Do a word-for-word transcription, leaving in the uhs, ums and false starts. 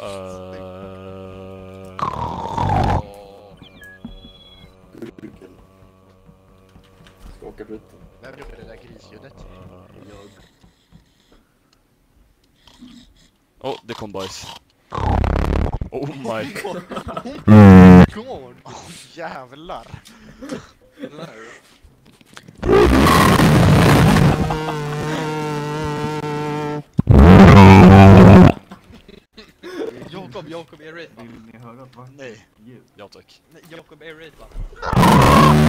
Skaka brutten. Vem gjorde det där grisljudet? Jag. Åh, oh, det kom boys. Oh my god. God! Oh, jävlar! Jakob, Jakob är raid, va? Vill ni höra vad? Nej. Ljud. Ja tack. Nej, Jakob är raid, va?